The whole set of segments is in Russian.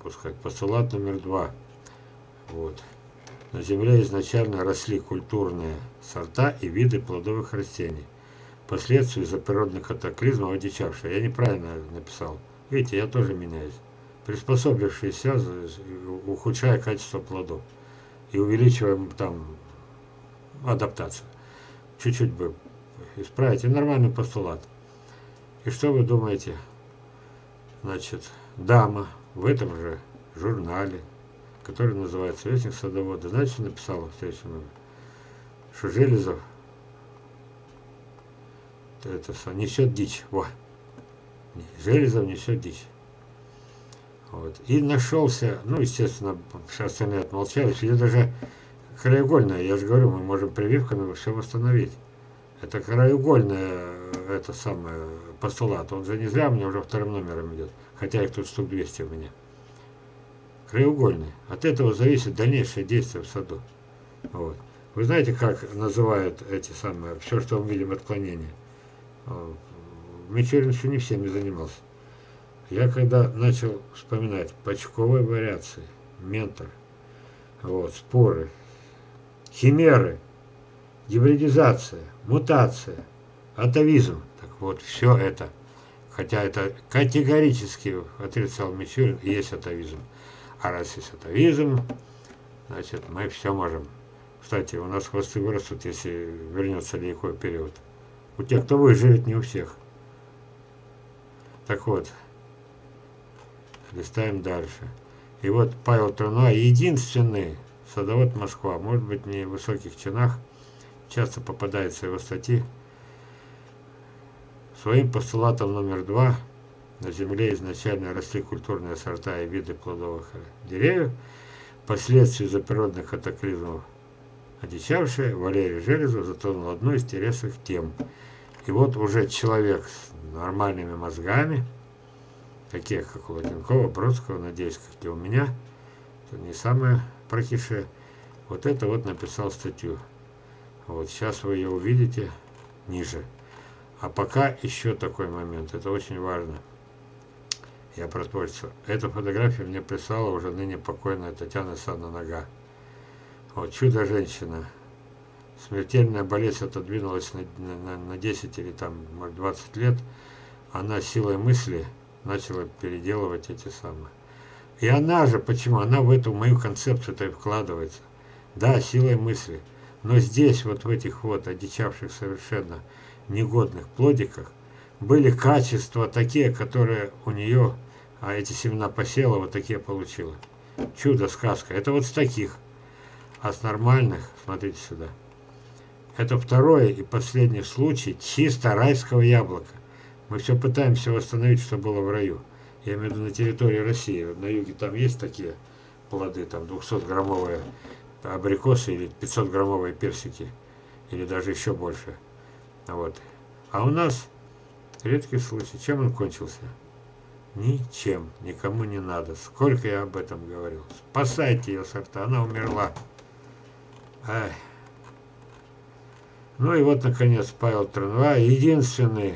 пускать. Постулат номер 2. Вот. На Земле изначально росли культурные сорта и виды плодовых растений. Впоследствии из-за природных катаклизмов одичавшие. Я неправильно написал. Видите, я тоже меняюсь. Приспособившиеся, ухудшая качество плодов. И увеличиваем там адаптацию. Чуть-чуть бы исправить. И нормальный постулат. И что вы думаете? Значит, дама в этом же журнале, который называется «Вестник садовода», знаете, что написала в следующем номере? Что Железов это несет дичь. Во. Железов несет дичь. Вот. И нашелся, ну, естественно, все остальные отмолчались. Или даже краеугольная, я же говорю, мы можем прививками все восстановить. Это краеугольная, это самое, постулат. Он же не зря у меня уже вторым номером идет. Хотя их тут штук 200 у меня. Краеугольный. От этого зависит дальнейшее действие в саду. Вот. Вы знаете, как называют эти самые, все, что мы видим, отклонения? Мичурин еще не всеми занимался. Я когда начал вспоминать почковые вариации, ментор, вот, споры, химеры, гибридизация, мутация, атовизм, так вот, все это, хотя это категорически отрицал Мичурин, и есть атовизм. А раз есть атовизм, значит, мы все можем. Кстати, у нас хвосты вырастут, если вернется лейковый период. У тех, кто выживет, не у всех. Так вот, листаем дальше. И вот Павел Труна, единственный садовод Москва, может быть, не в высоких чинах, часто попадается его статьи, своим постулатом номер 2: на Земле изначально росли культурные сорта и виды плодовых деревьев, впоследствии из-за природных катаклизмов одичавшие, Валерий Железов затронул одну из интересных тем. И вот уже человек с нормальными мозгами, таких как у Латенкова, Бродского, надеюсь, как и у меня, это не самое прокисшее, вот это вот написал статью. Вот сейчас вы ее увидите ниже. А пока еще такой момент, это очень важно. Я про творчество. Эту фотографию мне прислала уже ныне покойная Татьяна Санна-Нога. Вот чудо-женщина. Смертельная болезнь отодвинулась на 10 или там, может, 20 лет. Она силой мысли начала переделывать эти самые. И она же, почему? Она в эту мою концепцию-то и вкладывается. Да, силой мысли. Но здесь, вот в этих вот одичавших совершенно негодных плодиках, были качества такие, которые у нее, а эти семена посела, вот такие получила. Чудо, сказка. Это вот с таких. А с нормальных, смотрите сюда. Это второй и последний случай чисто райского яблока. Мы все пытаемся восстановить, что было в раю. Я имею в виду на территории России. На юге там есть такие плоды, там 200-граммовые абрикосы или 500-граммовые персики. Или даже еще больше. Вот. А у нас редкий случай. Чем он кончился? Ничем. Никому не надо. Сколько я об этом говорил. Спасайте ее сорта. Она умерла. Ай. Ну и вот, наконец, Павел Труна, единственный,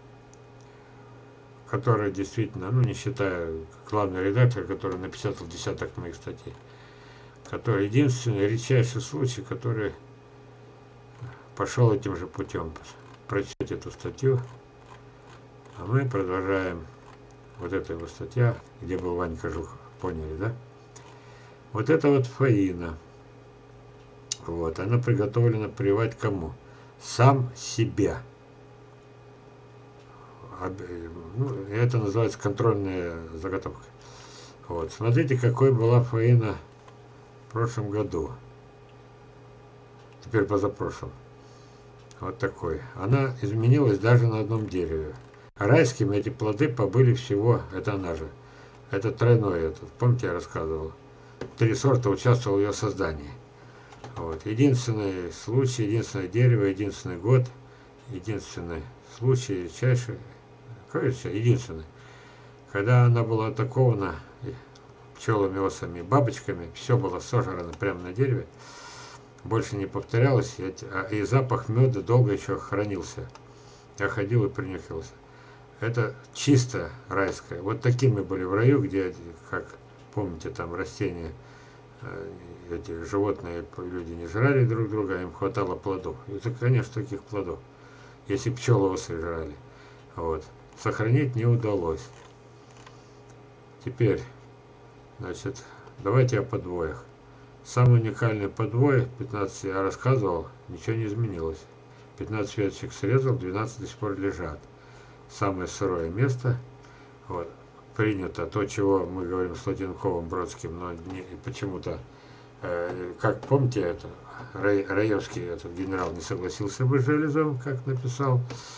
который действительно, ну не считая главный редактор, который напечатал десяток моих статей, который единственный редчайший случай, который пошел этим же путем. Прочитать эту статью, а мы продолжаем. Вот эта его статья, где был Ванька Жухов, поняли, да? Вот это вот Фаина. Вот, она приготовлена прививать кому? Сам себя. Ну, это называется контрольная заготовка. Вот, смотрите, какой была Фаина в прошлом году. Теперь позапрошлом. Вот такой. Она изменилась даже на одном дереве. Райскими эти плоды побыли всего, это она же. Это тройной этот. Помните, я рассказывал? 3 сорта участвовал в ее создании. Вот. Единственный случай, единственное дерево, единственный год, единственный случай, редчайший, короче, единственный. Когда она была атакована пчелами, осами, бабочками, все было сожрано прямо на дереве, больше не повторялось, и запах меда долго еще хранился. Я ходил и принюхивался. Это чисто райское. Вот такими были в раю, где как помните, там растения, эти животные, люди не жрали друг друга, а им хватало плодов. Это, конечно, таких плодов. Если пчелы осы жрали. Вот. Сохранить не удалось. Теперь, значит, давайте о подвоях. Самый уникальный подвой, 15 я рассказывал, ничего не изменилось. 15 веточек срезал, 12 до сих пор лежат. Самое сырое место. Вот. Принято то, чего мы говорим с Латинковым, Бродским, но почему-то, как помните, это Раевский, этот генерал, не согласился бы с железом, как написал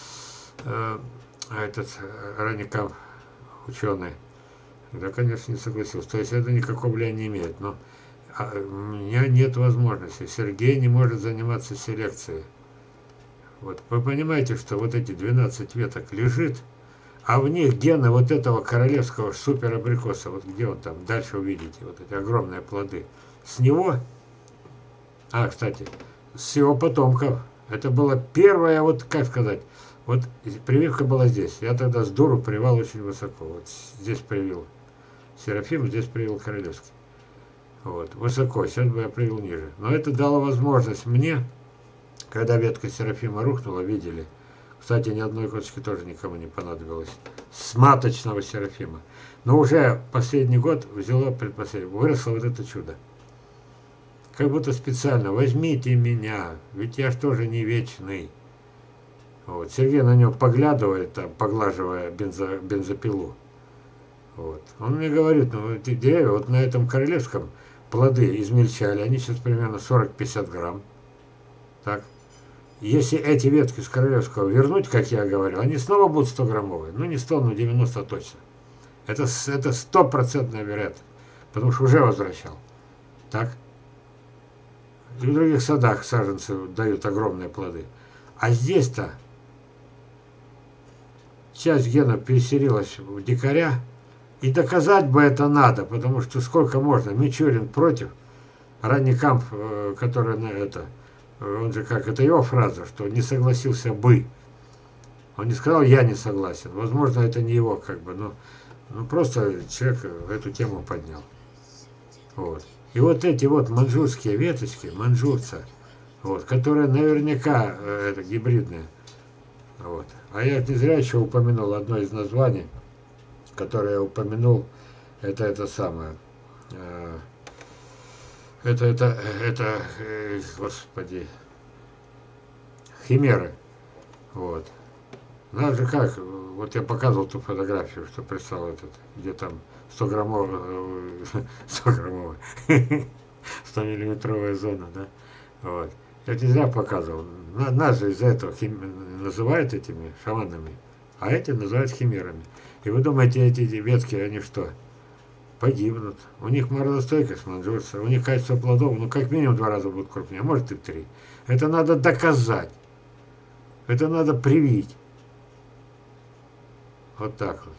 этот Ранников, ученый. Да, конечно, не согласился. То есть это никакого влияния не имеет. Но у меня нет возможности. Сергей не может заниматься селекцией. Вот. Вы понимаете, что вот эти 12 веток лежит, а в них гены вот этого королевского суперабрикоса, вот где он там, дальше увидите, вот эти огромные плоды. С него, кстати, с его потомков, это была первая, вот как сказать, вот прививка была здесь. Я тогда с дуру привил очень высоко. Вот здесь привил Серафим, здесь привил Королевский. Вот, высоко, сейчас бы я привил ниже. Но это дало возможность мне, когда ветка Серафима рухнула, видели. Кстати, ни одной косточки тоже никому не понадобилось. С маточного Серафима. Но уже последний год взяло предпоследний. Выросло вот это чудо. Как будто специально. Возьмите меня, ведь я ж тоже не вечный. Вот. Сергей на него поглядывает, там, поглаживая бензопилу. Вот. Он мне говорит, ну эти деревья, вот на этом королевском плоды измельчали, они сейчас примерно 40-50 грамм. Так. Если эти ветки с королевского вернуть, как я говорил, они снова будут 100-граммовые. Ну не 100, но 90 точно. Это стопроцентная вероятность. Потому что уже возвращал. Так. И в других садах саженцы дают огромные плоды. А здесь-то часть генов переселилась в дикаря. И доказать бы это надо, потому что сколько можно. Мичурин против. Ранникамп, который на это, он же как, это его фраза, что не согласился бы. Он не сказал, я не согласен. Возможно, это не его, как бы, но просто человек эту тему поднял. Вот. И вот эти вот манжурские веточки, манжурца, вот, которые наверняка это гибридные. Вот. А я не зря еще упомянул одно из названий, которое я упомянул, это самое. Господи, химеры. Вот. Надо же как, вот я показывал ту фотографию, что прислал этот, где там 100-граммовая, 100-миллиметровая зона, да? Вот. Я не зря показывал. Нас же из-за этого называют этими шаманами, а эти называют химерами. И вы думаете, эти ветки, они что? Погибнут. У них морозостойкость манжурца, у них качество плодов, ну как минимум 2 раза будут крупнее, а может и 3. Это надо доказать. Это надо привить. Вот так вот.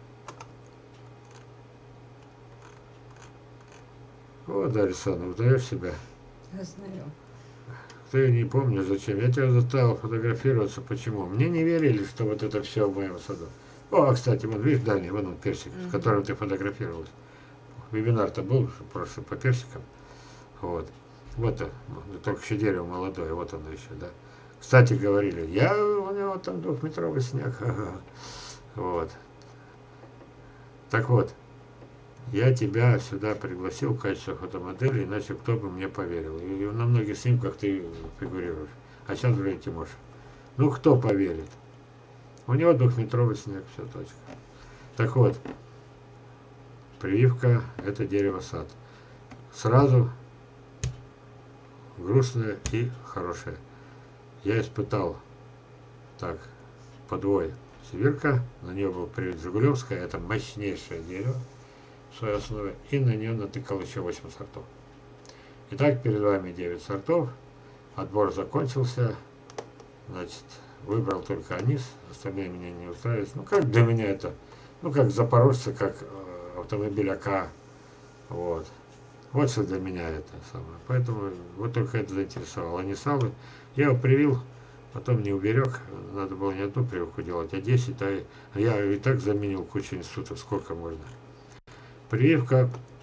Вот, Дарья Александровна, узнаешь себя? Я знаю. Ты не помню зачем. Я тебя заставил фотографироваться. Почему? Мне не верили, что вот это все в моем саду. О, кстати, вот видишь, дальний, вон он персик, с которым ты фотографировалась. Вебинар-то был просто по персикам. Вот. Вот только еще дерево молодое, вот оно еще, да. Кстати, говорили, у него там 2-метровый снег. Ага. Вот. Так вот, я тебя сюда пригласил в качестве фотомодели, иначе кто бы мне поверил. И на многих снимках ты фигурируешь. А сейчас уже Тимоша. Ну, кто поверит? У него 2-метровый снег, все, точка. Так вот, прививка – это дерево-сад. Сразу грустное и хорошее. Я испытал так подвой Сибирка, на нее был привит Жигулевская, это мощнейшее дерево в своей основе, и на нее натыкал еще 8 сортов. Итак, перед вами 9 сортов, отбор закончился, значит, выбрал только анис, остальные меня не устраивают. Ну, как для меня это, ну, как запорожцы, как автомобиль АК, вот. Вот что для меня это самое. Поэтому вот только это заинтересовало. Анисалы. Я его привил, потом не уберег. Надо было не одну прививку делать, а 10. А я и так заменил кучу институтов, сколько можно. Прививка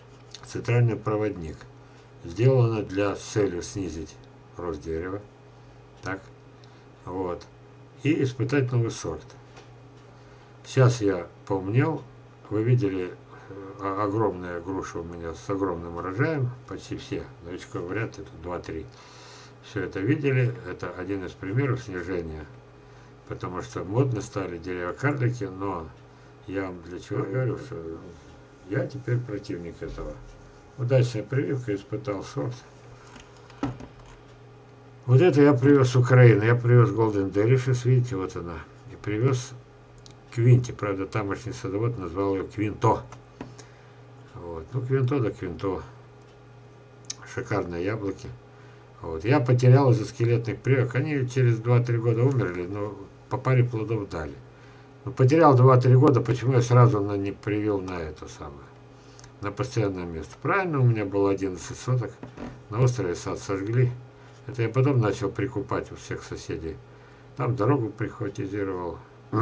центральный проводник. Сделано для с целью снизить рост дерева. Так. Вот. И испытать новый сорт. Сейчас я поумнел. Вы видели огромная груша у меня с огромным урожаем. Почти все. Новичков говорят, это 2-3. Все это видели. Это один из примеров снижения. Потому что модно стали дерева-карлики, но я вам для чего говорю, что я теперь противник этого. Удачная прививка, испытал сорт. Вот это я привез с Украины. Я привез Golden Delicious, видите, вот она. И привез Квинти. Правда, тамошний садовод назвал ее Квинто. Вот. Ну, Квинто да Квинто. Шикарные яблоки. Вот. Я потерял из-за скелетных прививок. Они через 2-3 года умерли, но по паре плодов дали. Но потерял 2-3 года, почему я сразу не привил на это самое. На постоянное место. Правильно, у меня было 11 соток. На острове сад сожгли. Это я потом начал прикупать у всех соседей. Там дорогу прихватизировал.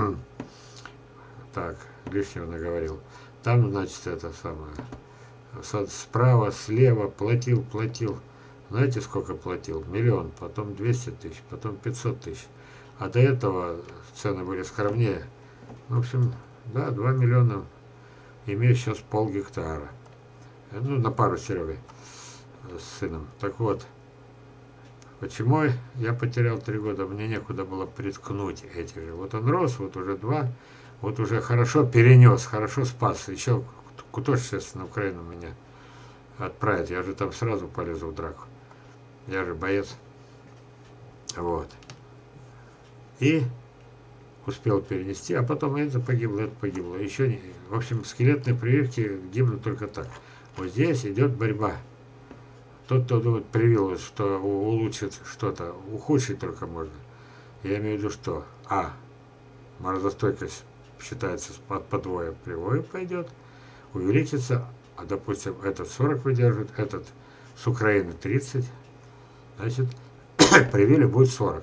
Так, лишнего наговорил. Там, значит, это самое. Справа, слева платил. Знаете, сколько платил? 1 миллион, потом 200 тысяч, потом 500 тысяч. А до этого цены были скромнее. В общем, да, 2 миллиона. Имею сейчас полгектара. Ну, на пару с Серегой, с сыном. Так вот, почему я потерял 3 года? Мне некуда было приткнуть эти же. Вот он рос, вот уже 2, вот уже хорошо перенес, хорошо спас. Еще Кутош сейчас на Украину меня отправит. Я же там сразу полезу в драку. Я же боец. Вот. И успел перенести, а потом это погибло. Еще не. В общем, скелетные прививки гибнут только так. Вот здесь идет борьба. Тот, кто думает, привил, что улучшит что-то, ухудшить только можно. Я имею в виду, что морозостойкость считается по двое привою пойдет, увеличится, а допустим, этот 40 выдержит, этот с Украины 30, значит, привили будет 40.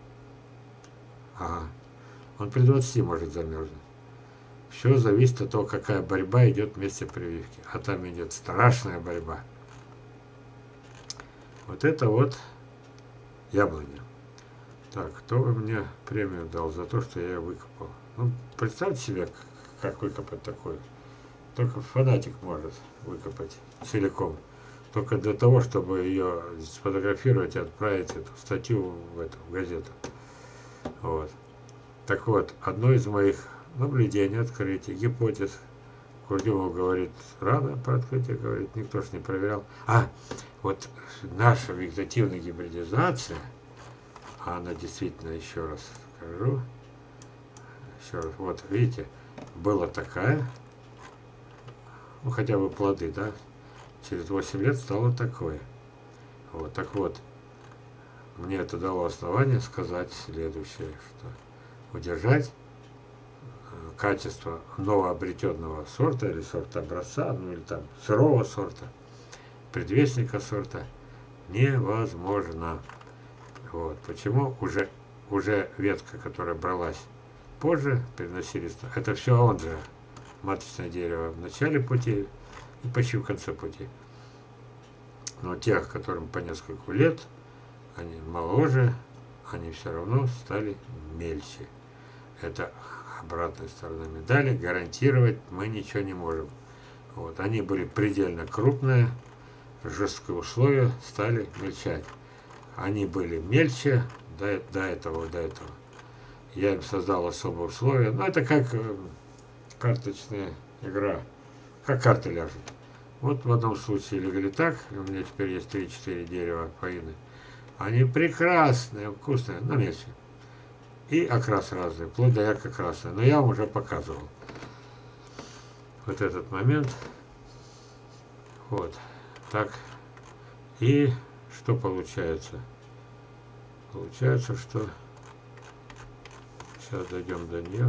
Ага. Он при 20 может замерзнуть. Все зависит от того, какая борьба идет вместе прививки. А там идет страшная борьба. Вот это вот яблоня. Так, кто бы мне премию дал за то, что я ее выкопал? Ну, представьте себе, как выкопать такое. Только фанатик может выкопать целиком. Только для того, чтобы ее сфотографировать и отправить эту статью в газету. Вот. Так вот, одно из моих наблюдений, открытий, гипотез, Курдюмов говорит, рано про открытие, говорит, никто ж не проверял. Вот наша вегетативная гибридизация, она действительно, еще раз скажу, вот видите, была такая, ну хотя бы плоды, да, через 8 лет стало такое. Вот, так вот, мне это дало основание сказать следующее, что удержать качество новообретенного сорта или сорта образца, ну или там сырого сорта, предвестника сорта невозможно. Вот. Почему уже ветка, которая бралась позже, переносили, это все он же, маточное дерево в начале пути и почти в конце пути. Но тех, которым по несколько лет, они моложе, они все равно стали мельче. Это обратная сторона медали. Гарантировать мы ничего не можем. Вот. Они были предельно крупные, жесткие условия, стали мельчать. Они были мельче до этого. Я им создал особые условия. Но это как карточная игра. Как карты ляжут. Вот в одном случае легли так, и у меня теперь есть 3-4 дерева паины. Они прекрасные, вкусные, но мельче. И окрас разный, вплоть до ярко-красный. Но я вам уже показывал. Вот этот момент. Вот. Так. И что получается? Получается, что... Сейчас дойдем до нее.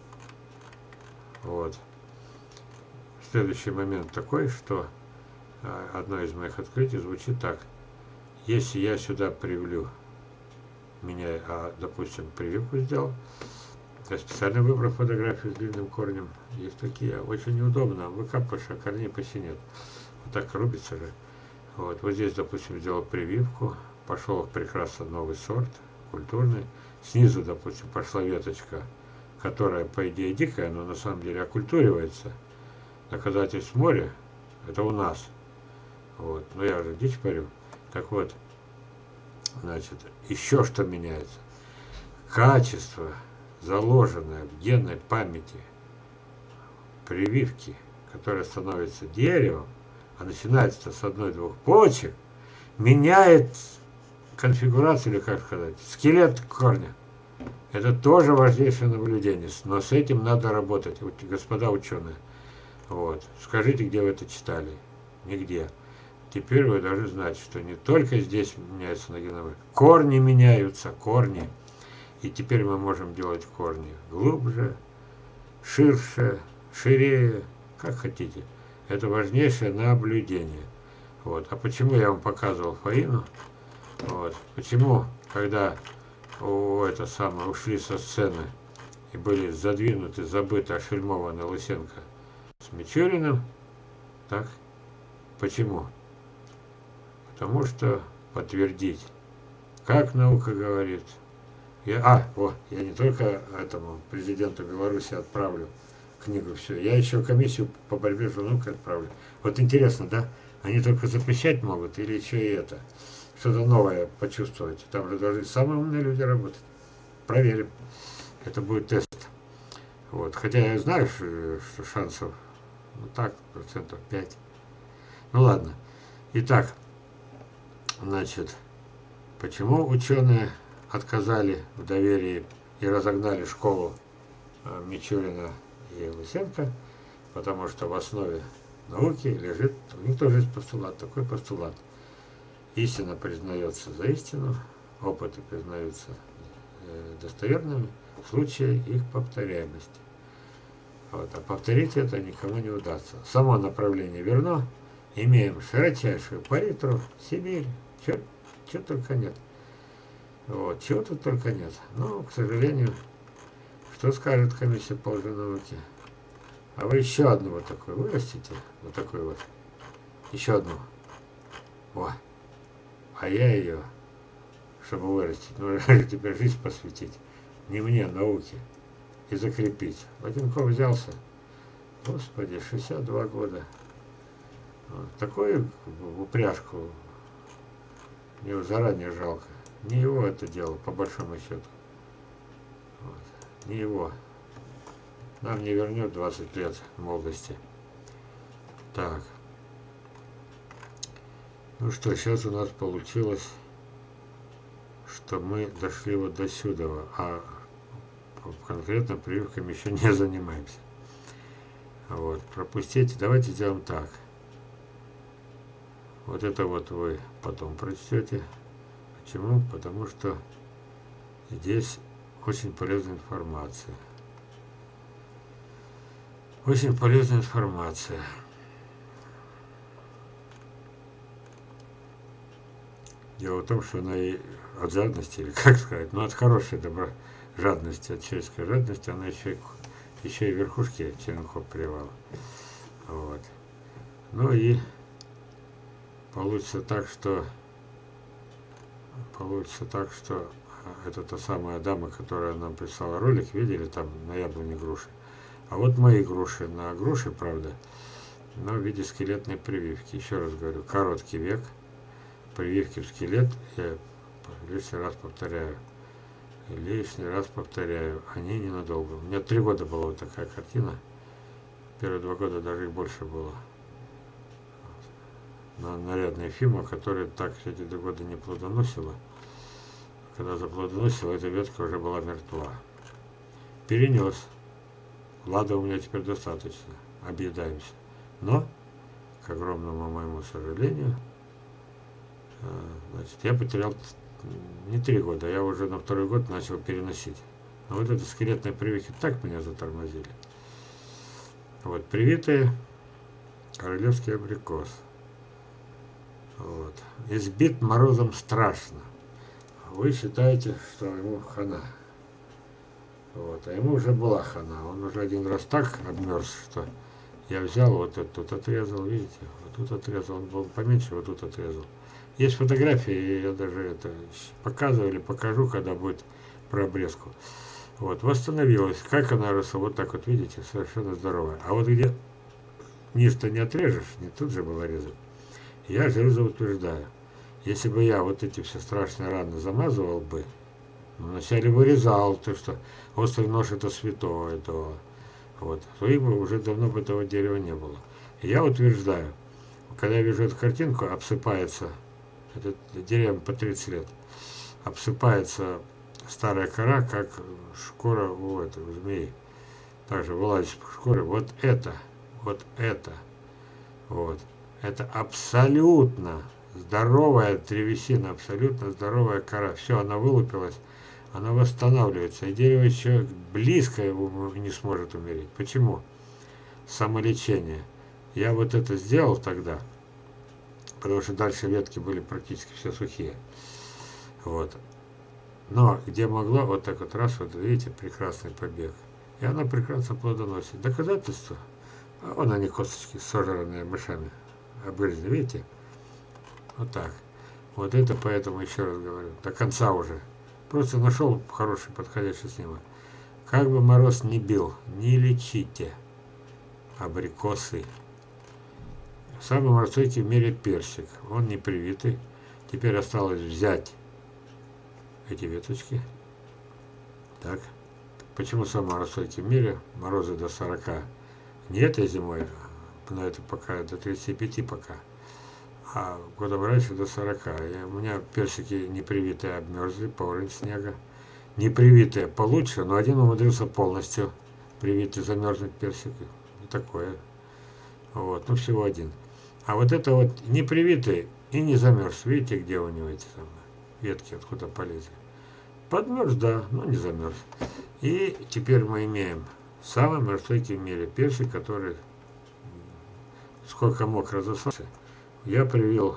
Вот. Следующий момент такой, что одно из моих открытий звучит так. Если я сюда привлю, допустим, прививку сделал, я специально выбрал фотографию с длинным корнем. Есть такие, очень неудобно, выкапываешь, а корней почти нет. Вот так рубится же. Вот здесь, допустим, сделал прививку, пошел прекрасно новый сорт, культурный. Снизу, допустим, пошла веточка, которая, по идее, дикая, но на самом деле окультуривается. Доказательств моря, это у нас. Вот. Но я же дичь парю. Так вот, значит, еще что меняется. Качество, заложенное в генной памяти прививки, которая становится деревом, а начинается с одной-двух почек, меняет конфигурацию, или как сказать, скелет корня. Это тоже важнейшее наблюдение, но с этим надо работать, господа ученые. Вот. Скажите, где вы это читали? Нигде. Теперь вы должны знать, что не только здесь меняются на геномы, корни меняются, корни. И теперь мы можем делать корни глубже, ширше, ширее, как хотите. Это важнейшее наблюдение. Вот. А почему я вам показывал Фаину? Вот. Почему, когда ушли со сцены и были задвинуты, забыты, ошельмованы Лысенко с Мичуриным, так? Почему? Потому что подтвердить, как наука говорит. Я не только этому президенту Беларуси отправлю книгу, все. Я еще комиссию по борьбе с наукой отправлю. Вот интересно, да? Они только запрещать могут или еще и это? Что-то новое почувствовать. Там же должны самые умные люди работать. Проверим. Это будет тест. Вот. Хотя я знаю, что шансов, ну так, 5%. Ну ладно. Итак, значит, почему ученые отказали в доверии и разогнали школу Мичурина и Лысенко? Потому что в основе науки лежит, у них тоже есть постулат, такой постулат. Истина признается за истину, опыты признаются достоверными в случае их повторяемости. Вот. А повторить это никому не удастся. Само направление верно, имеем широчайшую палитру, Сибирь, чего только нет. Вот, чего тут только нет. Но, к сожалению, что скажет комиссия по лженауке? А вы еще одну вот такую вырастите, вот такую вот, еще одну. О, а я ее, чтобы вырастить, нужно теперь жизнь посвятить. Не мне, науке. И закрепить. Латинков взялся, господи, 62 года. Вот, такую упряжку мне заранее жалко. Не его это дело, по большому счету. Вот. Не его. Нам не вернет 20 лет молодости. Так. Ну что, сейчас у нас получилось, что мы дошли вот до сюда, а конкретно прививками еще не занимаемся. Вот, пропустите. Давайте сделаем так. Вот это вот вы потом прочтете. Почему? Потому что здесь очень полезная информация. Очень полезная информация. Дело в том, что она и от жадности, или как сказать, от хорошей жадности, от человеческой жадности, она еще и верхушки черенков привала. Вот. Ну и получится так, что это та самая дама, которая нам прислала ролик, видели, там на яблоне груши. А вот мои груши, на груши, правда, но в виде скелетной прививки. Еще раз говорю, короткий век, прививки в скелет, я лишний раз повторяю, они ненадолго. У меня 3 года была вот такая картина, первые 2 года даже и больше было. Нарядная Ефима, которая так эти 2 года не плодоносила. Когда заплодоносила, эта ветка уже была мертва. Перенес. Лада у меня теперь достаточно. Объедаемся. Но, к огромному моему сожалению, значит, я потерял не 3 года, я уже на 2-й год начал переносить. Но вот эти скелетные прививки так меня затормозили. Вот, привитые королевский абрикос. Вот. Избит морозом страшно. Вы считаете, что ему хана. Вот. А ему уже была хана. Он уже 1 раз так обмерз, что Я взял вот этот тут отрезал, видите, вот тут отрезал, он был поменьше, вот тут отрезал. Есть фотографии, я даже это показываю или покажу, когда будет про обрезку. Вот, восстановилась. Как она росла, вот так вот, видите, совершенно здоровая. А вот где низ-то не отрежешь, не тут же было резать. Я железо утверждаю, если бы я вот эти все страшные раны замазывал бы, ну, вначале вырезал, то что острый нож это святое, то вот, то и бы уже давно бы этого дерева не было. И я утверждаю, когда я вижу эту картинку, обсыпается, это деревьям по 30 лет, обсыпается старая кора, как шкура у этого у змеи. Также вылазит шкуры. Вот это, вот. Это абсолютно здоровая древесина, абсолютно здоровая кора. Все, она вылупилась, она восстанавливается. И дерево еще близко его не сможет умереть. Почему? Самолечение. Я вот это сделал тогда, потому что дальше ветки были практически все сухие. Вот. Но где могла, вот так вот раз, вот видите, прекрасный побег. И она прекрасно плодоносит. Доказательство. А вон они косточки, сожранные мышами, обгрызли, видите? Вот так. Вот это поэтому еще раз говорю, до конца уже. Просто нашел хороший подходящий снимок. Как бы мороз не бил, не лечите абрикосы. Самый морозойкий в мире персик. Он не привитый. Теперь осталось взять эти веточки. Так. Почему самый морозойкий в мире? Морозы до 40. Не этой зимой, но это пока до 35 пока. А годом раньше до 40. И у меня персики непривитые обмерзли по уровню снега. Непривитые получше, но один умудрился полностью привитый замерзнуть персик. И такое. Вот, ну всего один. А вот это вот непривитый и не замерз. Видите, где у него эти самые ветки, откуда полезли. Подмерз, да, но не замерз. И теперь мы имеем самый морозостойкий в мире персик, который сколько мог разослался. Я привил,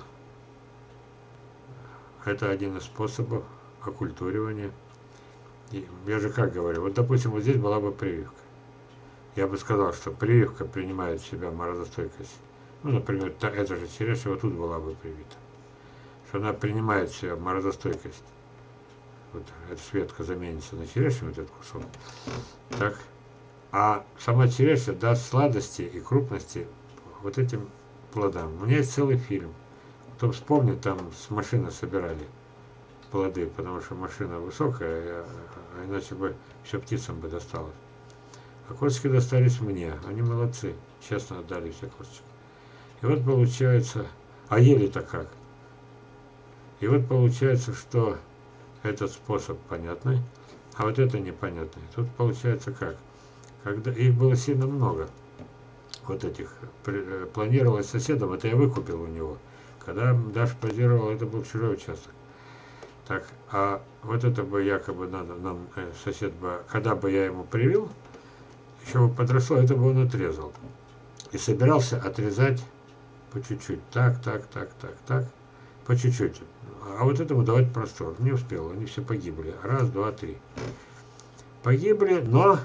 это один из способов окультуривания. И я же как говорю, вот допустим, вот здесь была бы прививка. Я бы сказал, что прививка принимает в себя морозостойкость. Ну, например, эта же черешня вот тут была бы привита. Что она принимает в себя морозостойкость. Вот эта ветка заменится на черешню, вот этот кусок. Так. А сама черешня даст сладости и крупности вот этим плодам. У меня есть целый фильм. Кто вспомнит, там с машины собирали плоды, потому что машина высокая, а иначе бы все птицам бы досталось. А косточки достались мне. Они молодцы. Честно отдали все косточки. И вот получается... А ели-то как? И вот получается, что этот способ понятный, а вот это непонятный. Тут получается как? Когда их было сильно много, вот этих, планировалось соседом, это я выкупил у него. Когда Даша позировала, это был чужой участок. Так, а вот это бы якобы надо, нам сосед бы, когда бы я ему привил, еще бы подросло, это бы он отрезал. И собирался отрезать по чуть-чуть. Так, по чуть-чуть. А вот этому давать простор. Не успел, они все погибли. Раз, два, три. Погибли, но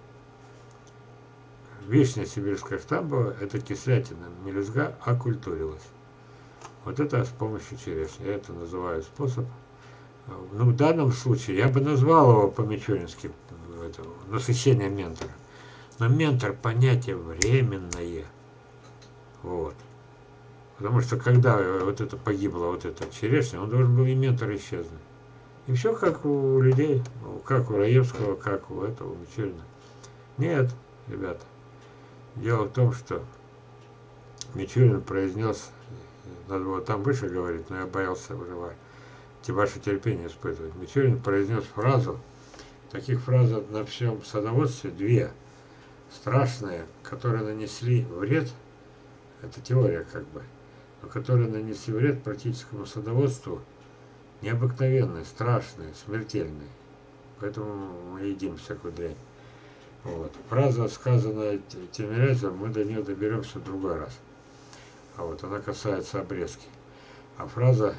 вишня сибирская штамбовая, это кислятина мелюзга, окультурилась. Вот это с помощью черешни. Я это называю способ. Ну, в данном случае я бы назвал его по-мичурински насыщение ментора. Но ментор понятие временное. Вот. Потому что когда вот это погибла вот эта черешня, он должен был и ментор исчезнуть. И все как у людей, как у Раевского, как у этого, у Мичурина. Нет, ребята. Дело в том, что Мичурин произнес, надо было там выше говорить, но я боялся уже ваше терпение испытывать. Мичурин произнес фразу, таких фраз на всем садоводстве две, страшные, которые нанесли вред, это теория как бы, но которые нанесли вред практическому садоводству, необыкновенные, страшные, смертельные. Поэтому мы едим всякую дрянь. Вот. Фраза, сказанная Тимирязевым, мы до нее доберемся в другой раз. А вот она касается обрезки. А фраза,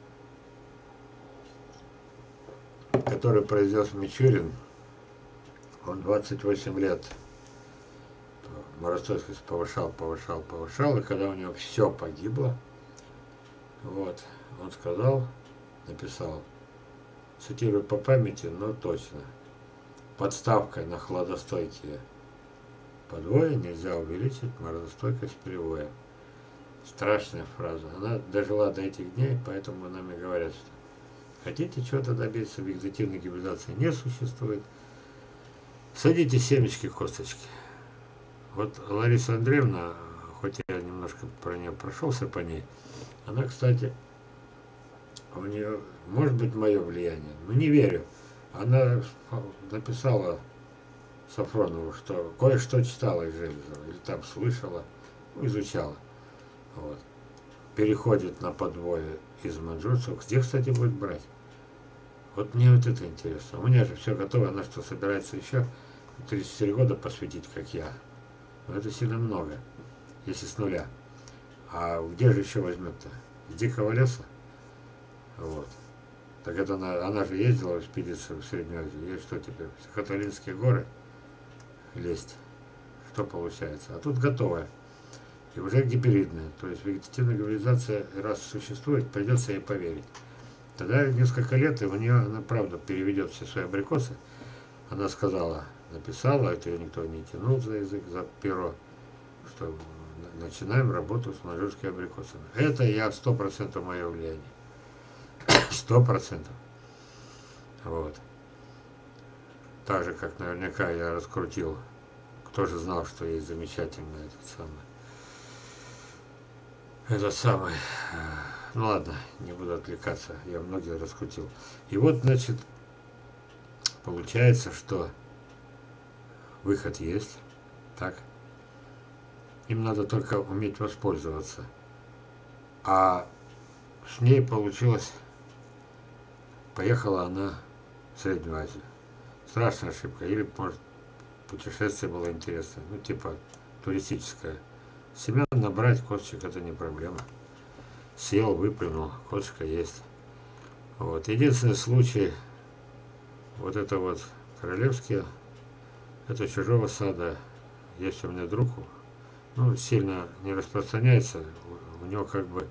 которую произнес Мичурин, он 28 лет Морозовский повышал, и когда у него все погибло, вот, он сказал, написал, цитирую по памяти, но точно, подставкой на хладостойкие подвои нельзя увеличить морозостойкость привоя. Страшная фраза. Она дожила до этих дней, поэтому нам и говорят, что хотите чего-то добиться, вегетативной гибридации не существует, садите семечки, косточки. Вот Лариса Андреевна, хоть я немножко про нее прошелся по ней, она, кстати, у нее, может быть, мое влияние, но не верю. Она написала Сафронову, что кое-что читала из Железова, или там слышала, изучала. Вот. Переходит на подвое из маньчжурцев. Где, кстати, будет брать? Вот мне вот это интересно. У меня же все готово, она что, собирается еще 34 года посвятить, как я. Но это сильно много, если с нуля. А где же еще возьмет-то? С дикого леса? Вот. Так это она же ездила в экспедицию в Среднюю Азию. Ей что теперь? В Сахалинские горы лезть? Что получается? А тут готовое. И уже гибридная. То есть вегетативная гибридизация, раз существует, придется ей поверить. Тогда несколько лет, и у нее, она правда переведет все свои абрикосы. Она сказала, написала, это ее никто не тянул за язык, за перо, что начинаем работу с маньчжурскими абрикосами. Это я 100% мое влияние. 100%. Вот. Так же, как наверняка я раскрутил, кто же знал, что есть замечательный этот самый, ну ладно, не буду отвлекаться, я многие раскрутил. И вот, значит, получается, что выход есть, так, им надо только уметь воспользоваться. А с ней получилось, поехала она в Среднюю Азию. Страшная ошибка, или, может, путешествие было интересное, ну, типа туристическое. Семян набрать, косточек это не проблема. Сел, выплюнул, косточка есть. Вот. Единственный случай, вот это вот королевские, это чужого сада. Есть у меня друг, ну, сильно не распространяется, у него как бы,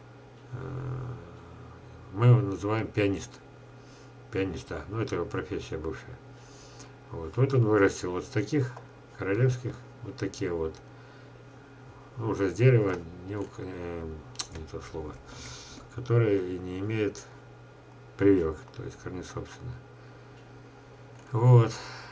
мы его называем пианист. Пианист, да, ну это его профессия бывшая. Вот он вырастил вот с таких королевских, вот такие вот. Ну, уже с дерева, не то слово, которое не имеет прививок, то есть корнесобственно. Вот.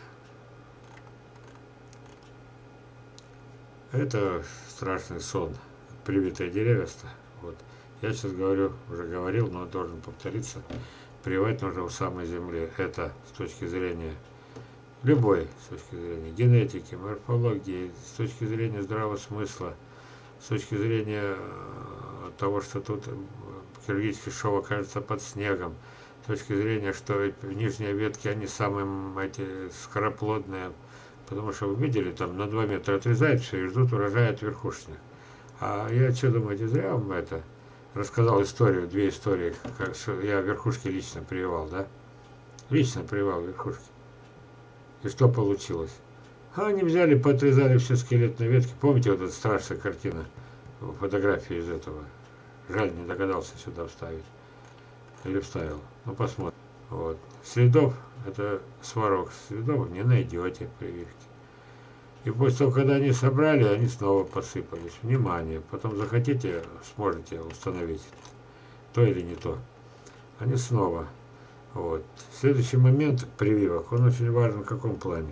Это страшный сон, привитое деревья-то. Вот. Я сейчас говорю, уже говорил, но должен повториться. Прививать нужно у самой земли. Это с точки зрения любой, с точки зрения генетики, морфологии, с точки зрения здравого смысла, с точки зрения того, что тут киргизский шов окажется под снегом, с точки зрения, что нижние ветки, они самые скороплодные, потому что вы видели, там на 2 метра отрезают все и ждут урожая от верхушечных. А я что, думаете, зря вам это рассказал историю, 2 истории, как я верхушки лично прививал, да? Лично прививал верхушки. И что получилось? А они взяли, поотрезали все скелетные ветки. Помните вот эта страшная картина, фотографии из этого? Жаль, не догадался сюда вставить. Или вставил. Ну, посмотрим. Вот. Следов, это сварок, следов не найдете прививки. И после того, когда они собрали, они снова посыпались. Внимание. Потом захотите, сможете установить то или не то. Они снова. Вот. Следующий момент прививок, он очень важен в каком плане.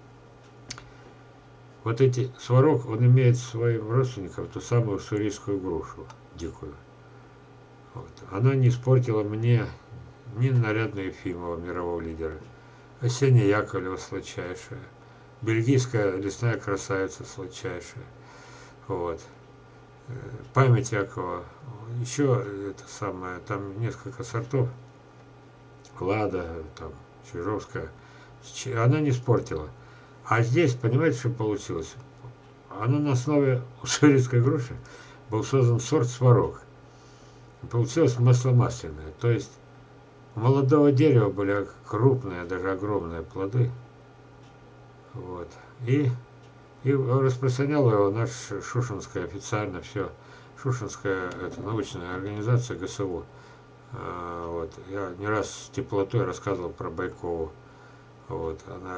Вот эти сварог, он имеет своим родственникам ту самую уссурийскую грушу дикую. Вот. Она не испортила мне ни нарядную Ефимова, мирового лидера, Осенняя Яковлева сладчайшая, бельгийская лесная красавица сладчайшая, вот. Память Якова, еще это самое, там несколько сортов, Лада, там, Чижовская, она не испортила. А здесь, понимаете, что получилось? Она на основе уссурийской груши был создан сорт сварог. Получилось масло масляное. То есть у молодого дерева были крупные, даже огромные плоды. Вот. И И распространял его наш Шушинская официально все. Шушинская это научная организация ГСУ. Вот. Я не раз с теплотой рассказывал про Байкову. Вот.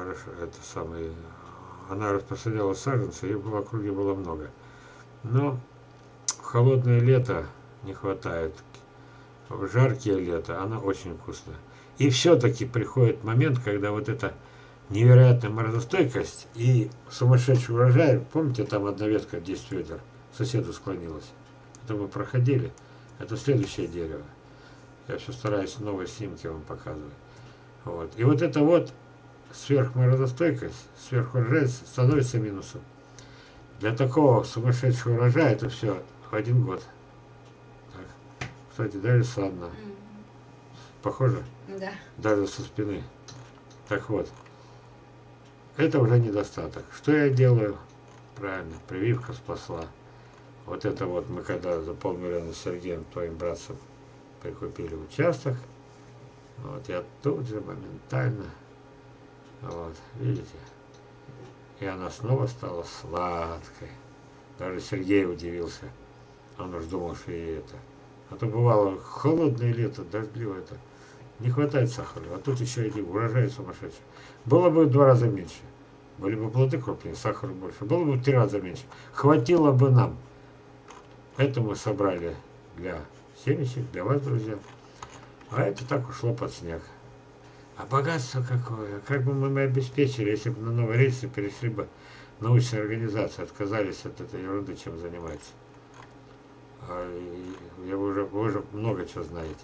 Она распространяла саженцы, и в округе было много. Но в холодное лето не хватает. В жаркие лето она очень вкусная. И все-таки приходит момент, когда вот эта невероятная морозостойкость и сумасшедший урожай. Помните, там одна ветка 10 ведер соседу склонилась. Это мы проходили. Это следующее дерево. Я все стараюсь новые снимки вам показывать. Вот. И вот это вот сверхморозостойкость, сверхурожайность становится минусом. Для такого сумасшедшего урожая это все в 1 год. Так. Кстати, даже Санна. Похоже? Да. Даже со спины. Так вот. Это уже недостаток. Что я делаю? Правильно, прививка спасла. Вот это вот мы когда за 500 000 с Сергеем, твоим братцем, прикупили участок. Вот я тут же моментально, вот, видите, и она снова стала сладкой. Даже Сергей удивился. Он уж думал, что и это. А то бывало холодное лето, дождливое это. Не хватает сахара, а тут еще и урожай сумасшедший. Было бы в 2 раза меньше. Были бы плоды крупнее, сахара больше. Было бы в 3 раза меньше. Хватило бы нам. Это мы собрали для семечек, для вас, друзья. А это так ушло под снег. А богатство какое? Как бы мы обеспечили, если бы на новые рельсы перешли бы научные организации, отказались от этой ерунды, чем занимаются. Вы уже много чего знаете.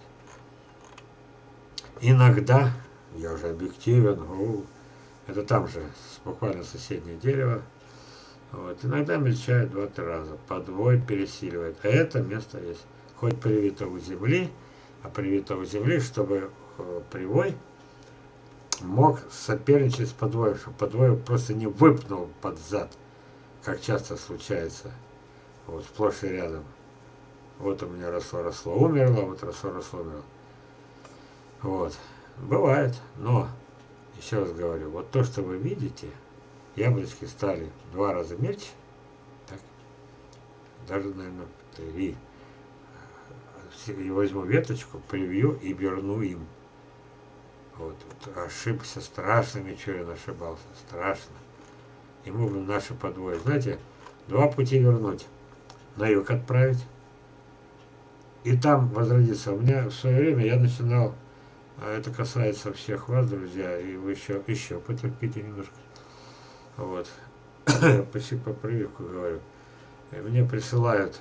Иногда, я уже объективен, это там же буквально соседнее дерево, вот, иногда мельчает 2-3 раза, подвой пересиливает, а это место есть. Хоть привито у земли, а привито у земли, чтобы привой мог соперничать с подвоем, чтобы подвой просто не выпнул под зад, как часто случается, вот, сплошь и рядом. Вот у меня росло, умерло, вот росло, умерло. Вот. Бывает, но, еще раз говорю, вот то, что вы видите, яблочки стали в 2 раза мельче, так, даже, наверное, 3. И возьму веточку, привью и верну им. Вот, ошибся, страшно Мичурин ошибался, страшно. Ему бы наши подвои, знаете, 2 пути вернуть. На юг отправить, и там возродиться. У меня в свое время я начинал, а это касается всех вас, друзья, и вы еще потерпите немножко. Вот. Почти по прививку говорю. И мне присылают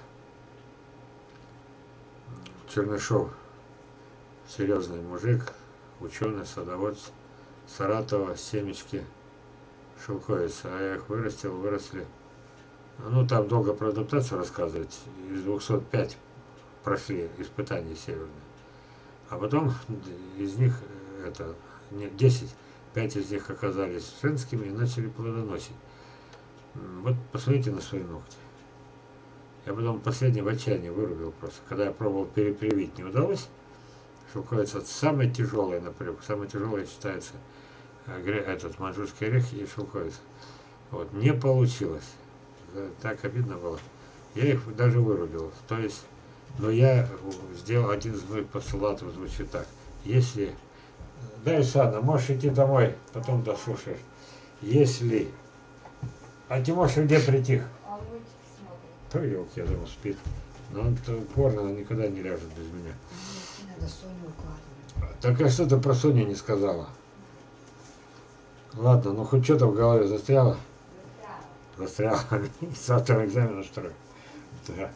Чернышов, серьезный мужик, ученый, садовод, Саратова, семечки, шелковицы. А я их выросли. Ну, там долго про адаптацию рассказывать. Из 205 прошли испытания северные. А потом из них 10, 5 из них оказались женскими и начали плодоносить. Вот посмотрите на свои ногти. Я потом последний в отчаянии вырубил просто. Когда я пробовал перепривить, не удалось. Шелковица самая тяжелая на прививку. Самая тяжелая считается этот маньчжурский орех и шелковица. Вот, не получилось. Так обидно было. Я их даже вырубил. То есть, но я сделал один из моих постулатов, звучит так. Если, да, Исана, можешь идти домой, потом дослушаешь. Если, а Тимоша где притих? То елки, я думал, спит. Но он-то упорно, он никогда не ляжет без меня. Надо Соню укладывать. Так а что ты про Соню не сказала? Ладно, ну хоть что-то в голове застряло? Застряло. Завтра экзамен второй. Да.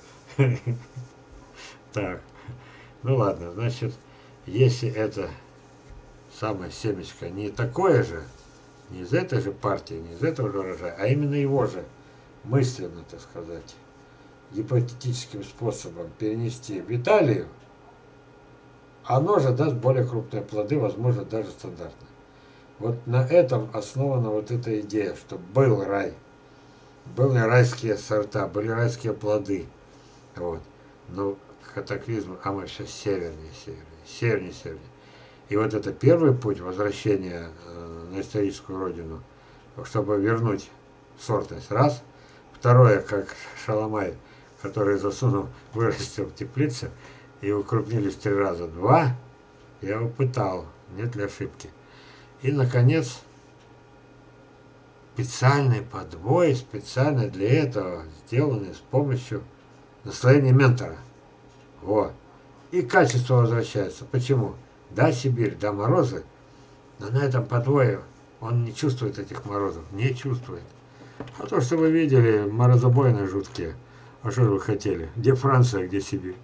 Так. Ну ладно, значит, если это самое семечко не такое же, не из этой же партии, не из этого же урожая, а именно его же мысленно, так сказать, гипотетическим способом перенести в Италию, оно же даст более крупные плоды, возможно, даже стандартные. Вот на этом основана вот эта идея, что был рай, были райские сорта, были райские плоды. Вот. Но катаклизм, а мы все севернее. И вот это первый путь возвращения на историческую родину, чтобы вернуть сортность. Раз. Второе, как шаломай, который засунул, вырастил в теплице и укрупнились 3 раза. 2. Я его пытал, нет ли ошибки. И, наконец, специальный подвой, специально для этого сделанный с помощью наслоения ментора. Вот. И качество возвращается. Почему? Да, Сибирь, да, морозы, но на этом подвое он не чувствует этих морозов, не чувствует. А то, что вы видели, морозобоины жуткие. А что вы хотели? Где Франция, где Сибирь?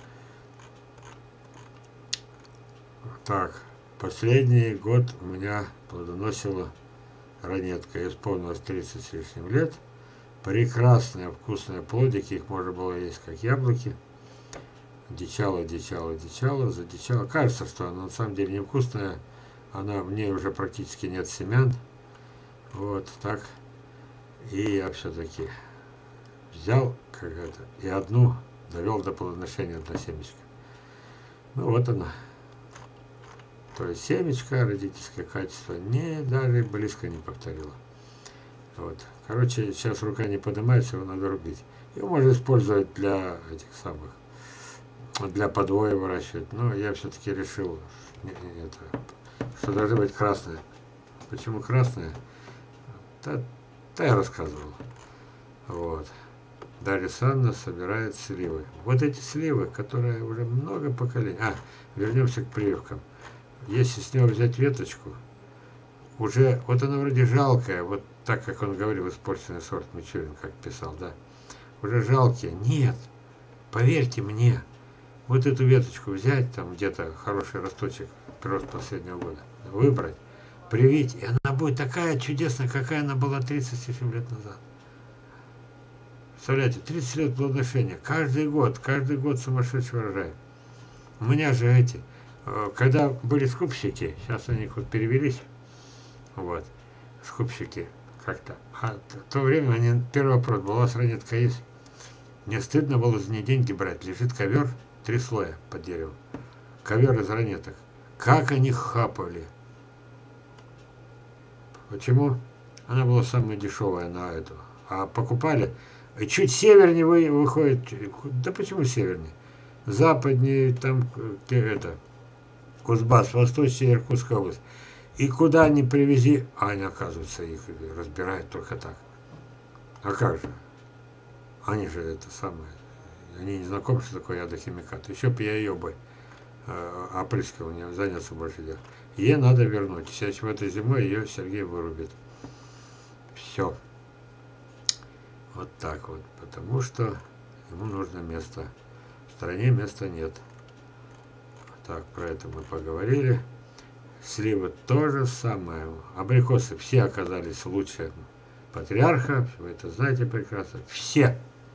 Так, последний год у меня плодоносила ранетка. Исполнилось 30 с лишним лет. Прекрасные, вкусные плодики, их можно было есть как яблоки. Дичала, дичала, дичала, задичала. Кажется, что она на самом деле невкусная. Она, в ней уже практически нет семян. Вот так. И я все-таки взял как это, и одну довел до плодоношения, одна семечка. Ну вот она. То есть семечко, родительское качество, не даже близко не повторила. Вот. Короче, сейчас рука не поднимается, его надо рубить. Его можно использовать для этих самых, для подвоя выращивать. Но я все-таки решил, что должны быть красные. Почему красные? Да я рассказывал. Вот. Дарья Санна собирает сливы. Вот эти сливы, которые уже много поколений. Вернемся к прививкам. Если с него взять веточку, уже, вот она вроде жалкая, вот так, как он говорил, испорченный сорт Мичурин, как писал, да, уже жалкие. Нет, поверьте мне, вот эту веточку взять, там где-то хороший росточек, прирост последнего года, выбрать, привить, и она будет такая чудесная, какая она была 37 лет назад. Представляете, 30 лет плодоношения, каждый год сумасшедший урожай. У меня же эти, когда были скупщики, сейчас они вот перевелись, вот, скупщики как-то, а в то время первый вопрос был: у вас ранетка есть? Мне стыдно было за нее деньги брать, лежит ковер, 3 слоя под деревом, ковер из ранеток, как они хапали. Почему? Она была самая дешевая на эту, а покупали, и чуть севернее выходит, да почему севернее? Западнее, там, где это, Кузбасс, восточнее Иркутская область. И куда ни привези, они, оказывается, их разбирают только так. А как же? Они же это самое, они не знакомы, что такое ядохимикат. Еще бы я ее бы опрыскивал, не занялся больше дел. Ей надо вернуть. Сейчас в этой зимой ее Сергей вырубит. Все. Вот так вот. Потому что ему нужно место. В стране места нет. Так, про это мы поговорили. Сливы то же самое. Абрикосы все оказались лучше патриарха. Вы это знаете прекрасно. Все.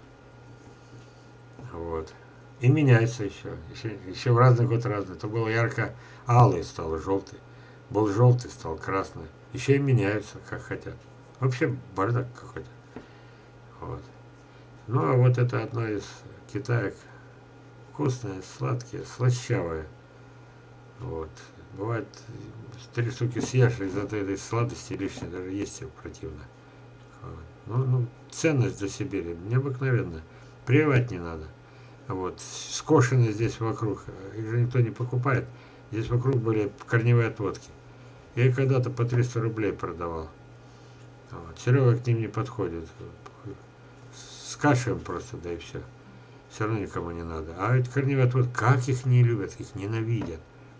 Вот. И меняется еще в разный год разный. То было ярко-алый, стал желтый. Был желтый, стал красный. Еще и меняются, как хотят. Вообще бардак какой-то. Вот. Ну, а вот это одно из китаек. Вкусное, сладкие, слащавое. Вот. Бывает, 3 штуки съешь, из-за этой сладости лишней даже есть его противно. Вот. Ну, ценность для Сибири необыкновенная. Прививать не надо. Вот. Скошены здесь вокруг, их же никто не покупает. Здесь вокруг были корневые отводки. Я их когда-то по 300 рублей продавал. Вот. Серега к ним не подходит. Скашиваем просто, да и все. Все равно никому не надо. А ведь корневые отводки, как их не любят, их ненавидят.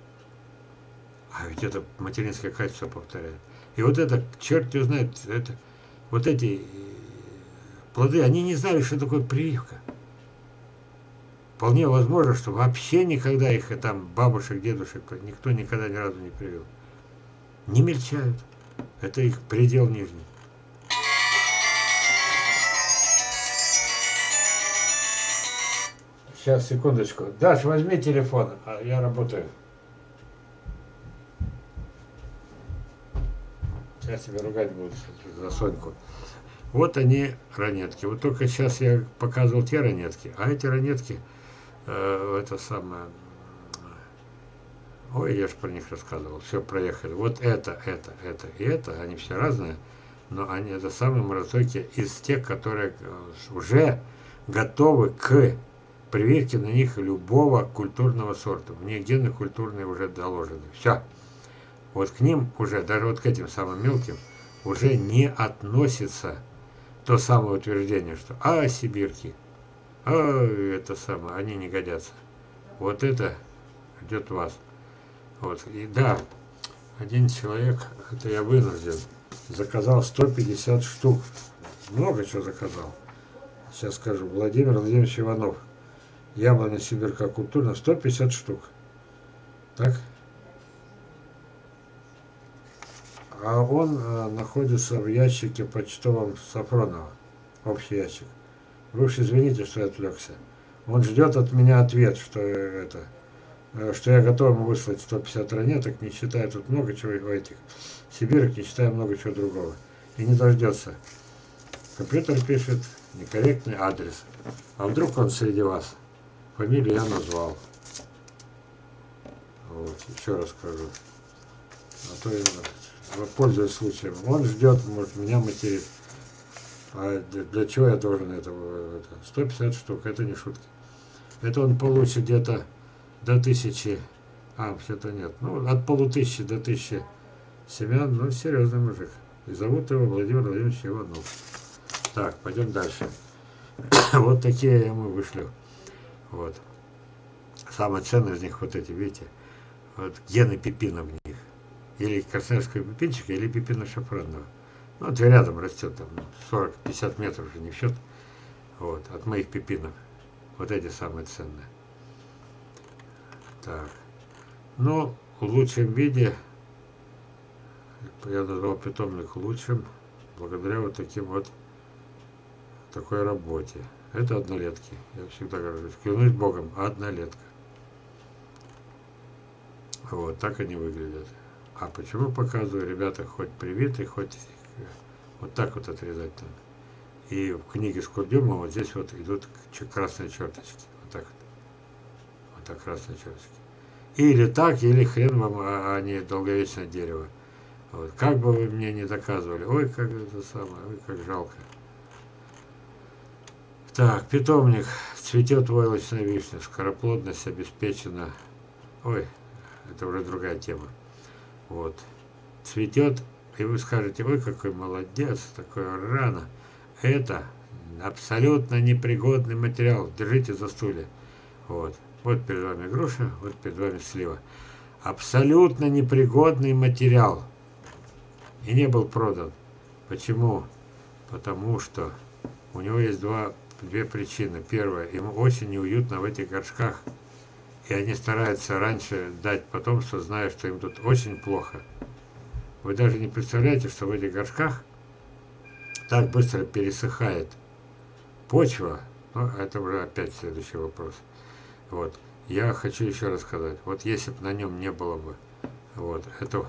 А ведь это материнское качество повторяет. И вот это, черт его знает, это, вот эти плоды, они не знали, что такое прививка. Вполне возможно, что вообще никогда их, там, бабушек, дедушек, никто никогда ни разу не привил. Не мельчают. Это их предел нижний. Сейчас, секундочку. Даш, возьми телефон, я работаю. Сейчас тебя ругать будут за Соньку. Вот они, ранетки. Вот только сейчас я показывал те ранетки, а эти ранетки, это самое... Ой, я же про них рассказывал. Все, проехали. Вот это и это, они все разные. но они это самые морозойки из тех, которые уже готовы к прививке на них любого культурного сорта. В них гены культурные уже доложены. Все. Вот к ним уже, даже вот к этим самым мелким, уже не относится то самое утверждение, что сибирки, это самое, они не годятся. Вот это ждет вас. Вот. И да, один человек, это я вынужден, заказал 150 штук. Много чего заказал. Сейчас скажу. Владимир Владимирович Иванов. Яблоня сибирка культурная, 150 штук. Так? А он находится в ящике почтовом Сафронова. Общий ящик. Вы уж извините, что я отвлекся. Он ждет от меня ответ, что я готов ему выслать 150 ранеток, не считая тут много чего в этих сибирок, не считая много чего другого. И не дождется. Компьютер пишет некорректный адрес. А вдруг он среди вас? Фамилию я назвал. Вот, еще раз скажу. А то я пользуюсь случаем. Он ждет, может, меня материт. А для чего я должен это? 150 штук, это не шутки. Это он получит где-то до 1000, вообще-то нет. Ну, от 500 до 1000 семян, ну, серьезный мужик. И зовут его Владимир Владимирович Иванов. Так, пойдем дальше. Вот такие я ему вышлю. Вот. Самое ценное из них вот эти, видите? Вот гены пепина в них. Или красноярского пепинчика, или пепина шафранного. Ну, вот рядом растет, там 40-50 метров уже не в счет. Вот, от моих пепинов. Вот эти самые ценные. Так. Ну, в лучшем виде, я назвал питомник лучшим, благодаря вот таким вот, такой работе. Это однолетки. Я всегда говорю, клянусь Богом, однолетка. Вот, так они выглядят. А почему показываю, ребята, хоть привиты, хоть вот так вот отрезать там. И в книге Скурдюма вот здесь вот идут красные черточки. Вот так вот. Вот так красные черточки. Или так, или хрен вам, а не долговечное дерево. Вот. Как бы вы мне не доказывали. Ой, как это самое, ой, как жалко. Так, питомник. Цветет войлочная вишня. Скороплодность обеспечена. Ой, это уже другая тема. Вот. Цветет, и вы скажете, ой, какой молодец, такое рано. Это абсолютно непригодный материал. Держите за стулья. Вот. Вот перед вами груша, вот перед вами слива. Абсолютно непригодный материал. И не был продан. Почему? Потому что у него есть две причины. Первая, ему очень неуютно в этих горшках. И они стараются раньше дать потомство, зная, что им тут очень плохо. Вы даже не представляете, что в этих горшках так быстро пересыхает почва. Ну, это уже опять следующий вопрос. Вот. Я хочу еще раз сказать. Вот если бы на нем не было бы вот этого,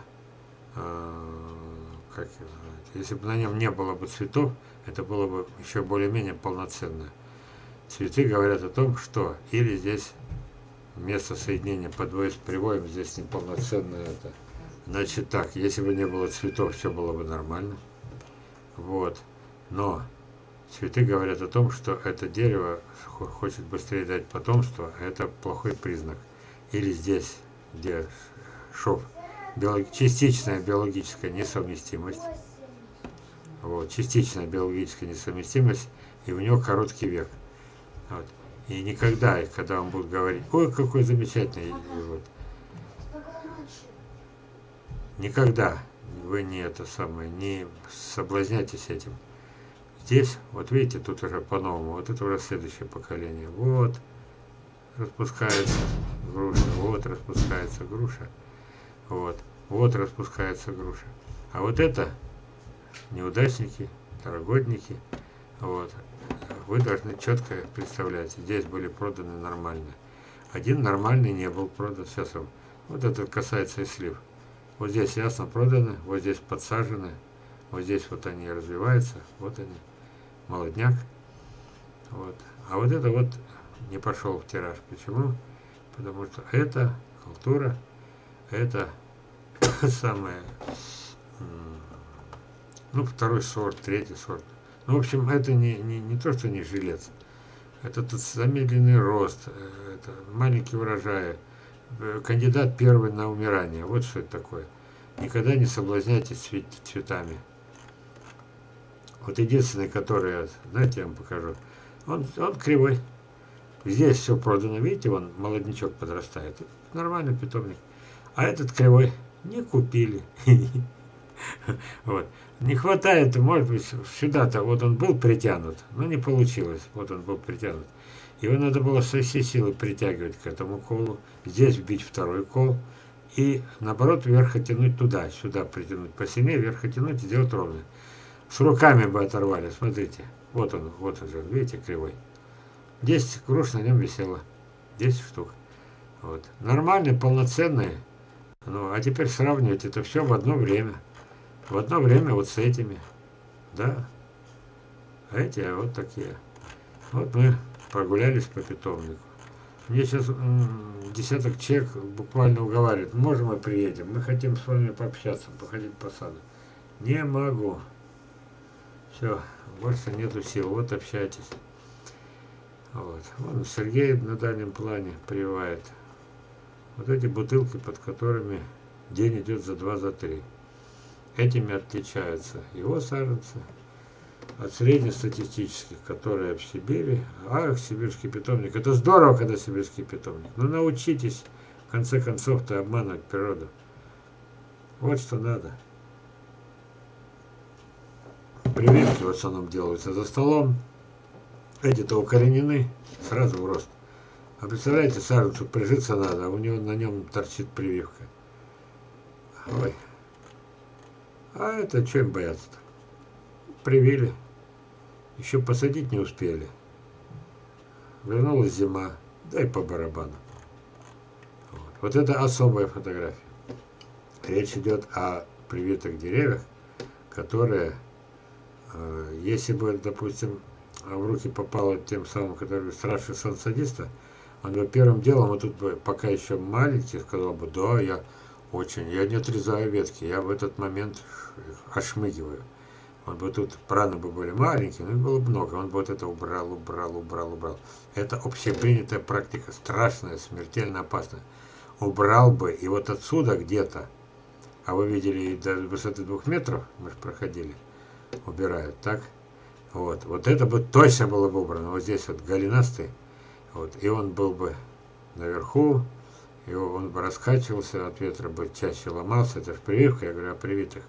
как его назвать, если бы на нем не было бы цветов, это было бы еще более-менее полноценно. Цветы говорят о том, что или здесь место соединения по с привоем, здесь неполноценное это. Значит так, если бы не было цветов, все было бы нормально. Вот. Но цветы говорят о том, что это дерево хочет быстрее дать потомство, это плохой признак. Или здесь, где шов, частичная биологическая несовместимость. Вот, частичная биологическая несовместимость, и у него короткий век. Вот. И никогда, когда он будет говорить, ой, какой замечательный, вот, никогда вы не соблазняйтесь этим. Здесь, вот видите, тут уже по-новому, вот это уже следующее поколение. Вот, распускается груша, вот распускается груша, вот распускается груша. А вот это неудачники, второгодники, вот. Вы должны четко представлять, здесь были проданы нормально. Один нормальный не был продан. Сейчас вам. Вот это касается и слив. Вот здесь ясно проданы, вот здесь подсажены, вот здесь вот они развиваются, вот они, молодняк. Вот. А вот это вот не пошел в тираж. Почему? Потому что это халтура, это самое Ну, второй сорт, третий сорт. Ну, в общем, это не то, что не жилец. Это тут замедленный рост, это маленький урожай, кандидат первый на умирание. Вот что это такое. Никогда не соблазняйтесь цветами. Вот единственный, который, знаете, я вам покажу. Он кривой. Здесь все продано, видите, вон молоднячок подрастает. Нормальный питомник. А этот кривой не купили. Вот. Не хватает, может быть, сюда-то, вот он был притянут, но не получилось. Вот он был притянут. Его надо было со всей силы притягивать к этому колу. Здесь вбить второй кол. И наоборот, вверх оттянуть туда, сюда притянуть посильнее, вверх оттянуть и сделать ровно. С руками бы оторвали, смотрите. Вот он же, видите, кривой. 10 груш на нем висело. 10 штук. Вот. Нормальные, полноценные. Ну, а теперь сравнивать это все в одно время. В одно время вот с этими. Да. А эти вот такие. Вот мы прогулялись по питомнику. Мне сейчас десяток человек буквально уговаривает. Можем мы приедем? Мы хотим с вами пообщаться, походить по саду. Не могу. Все, больше нету сил. Вот общайтесь. Вот. Вон Сергей на дальнем плане прививает. Вот эти бутылки, под которыми день идет за 2, за 3. Этими отличаются его саженцы от среднестатистических, которые в Сибири. А сибирский питомник. Это здорово, когда сибирский питомник. Но научитесь, в конце концов-то, обманывать природу. Вот что надо. Прививки в основном делаются за столом. Эти-то укоренены сразу в рост. А представляете, саженцу прижиться надо, а у него на нем торчит прививка. Ой. А это что им бояться-то? Привили. Еще посадить не успели. Вернулась зима. Да и по барабану. Вот это особая фотография. Речь идет о привитых деревьях, которые, если бы, допустим, в руки попало тем самым, который страшный сон садиста, он бы первым делом, вот тут бы, пока еще маленький, сказал бы, да, я не отрезаю ветки, я в этот момент ошмыгиваю. Он бы тут, раны бы были маленькие, но их было много, он бы вот это убрал. Это общепринятая практика, страшная, смертельно опасная. Убрал бы, и вот отсюда где-то, а вы видели до высоты 2 метров, мы же проходили, убирают, так? Вот это бы точно было бы убрано. Вот здесь вот голенастый, вот, и он был бы наверху, и он бы раскачивался, от ветра бы чаще ломался. Это же прививка, я говорю о привитых.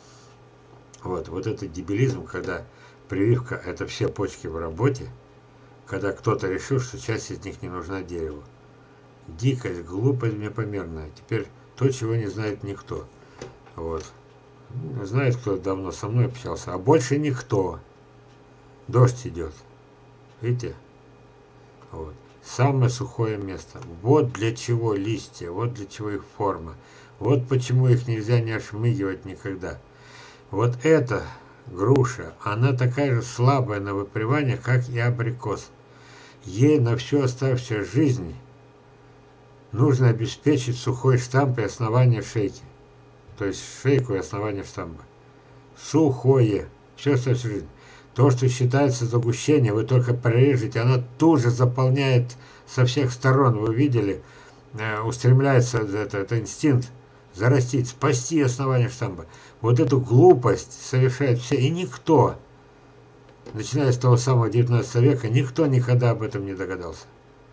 Вот это дебилизм, когда прививка – это все почки в работе, когда кто-то решил, что часть из них не нужна дереву. Дикость, глупость непомерная. Теперь то, чего не знает никто. Вот. Знает, кто давно со мной общался, а больше никто. Дождь идет. Видите? Вот. Самое сухое место. Вот для чего листья, вот для чего их форма. Вот почему их нельзя не ошмыгивать никогда. Вот эта груша, она такая же слабая на выпривание, как и абрикос. Ей на всю оставшуюся жизнь нужно обеспечить сухой штамп и основание шейки. То есть шейку и основание штампа. Сухое. Все оставшуюся жизнь. То, что считается загущение, вы только прорежете, оно тут же заполняет со всех сторон. Вы видели, устремляется это инстинкт зарастить, спасти основание штампа. Вот эту глупость совершают все, и никто, начиная с того самого 19 века, никто никогда об этом не догадался.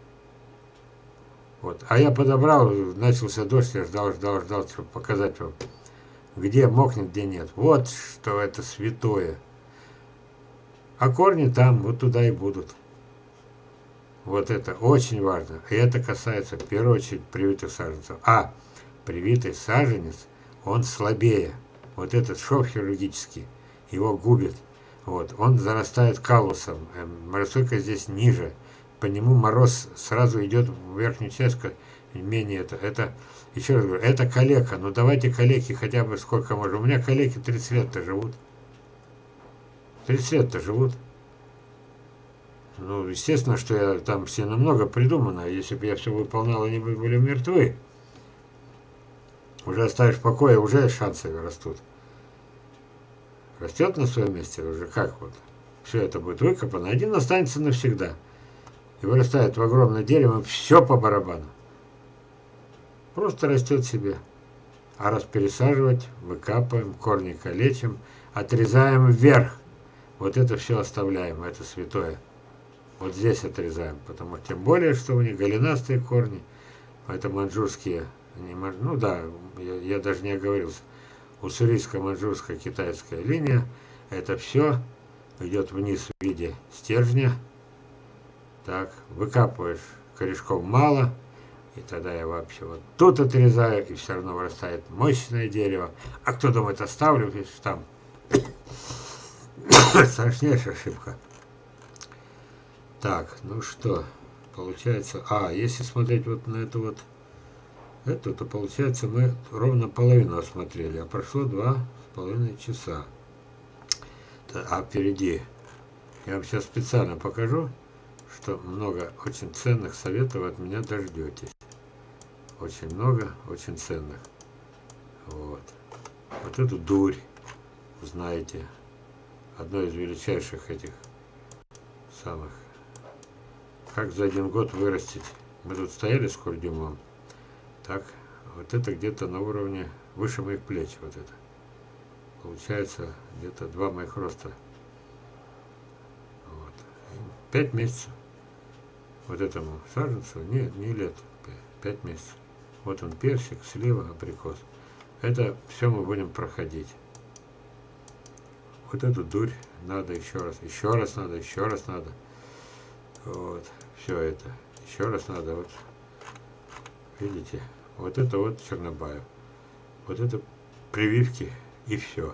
Вот. А я подобрал, начался дождь, я ждал, чтобы показать вам, где мокнет, где нет. Вот что это святое. А корни там, вот туда и будут. Вот это очень важно. И это касается, в первую очередь, привитых саженцев. А привитый саженец, он слабее. Вот этот шов хирургический его губит. Вот. Он зарастает каллусом. Моросойка здесь ниже. По нему мороз сразу идет в верхнюю часть. Менее это, еще раз говорю, это калека. Ну давайте калеки хотя бы сколько можно. У меня калеки 30 лет-то живут. 30 лет-то живут. Ну, естественно, что я там все намного придумано. Если бы я все выполнял, они бы были мертвы. Уже оставишь в покое, уже шансы растут. растет на своем месте уже как вот. Все это будет выкопано, один останется навсегда. И вырастает в огромное дерево, все по барабану. Просто растет себе. А раз пересаживать, выкапываем, корни калечим, отрезаем вверх. Вот это все оставляем, это святое. Вот здесь отрезаем, потому что тем более, что у них голенастые корни. Это маньчжурские, ну да, я даже не оговорился. Уссурийско-маньчжурская китайская линия. Это все идет вниз в виде стержня. Так, выкапываешь корешком мало. И тогда я вообще вот тут отрезаю, и все равно вырастает мощное дерево. А кто думает, оставлю, видишь, там страшнейшая ошибка. Так, ну что, получается... если смотреть вот на эту, то получается мы ровно половину осмотрели, а прошло 2,5 часа. А впереди я вам сейчас специально покажу, что много очень ценных советов от меня дождетесь. Очень много, очень ценных. Вот. Вот эту дурь, знаете, одно из величайших этих самых. Как за 1 год вырастить? Мы тут стояли с курдюмом. Так, вот это где-то на уровне выше моих плеч. Вот это. Получается где-то 2 моих роста. Вот. 5 месяцев. Вот этому саженцу, не лет, 5 месяцев. Вот он персик, слива, абрикос. Это все мы будем проходить. Вот эту дурь надо еще раз надо, еще раз надо. Вот, все это. Еще раз надо, вот, видите, вот это вот чернобаев. Вот это прививки и все.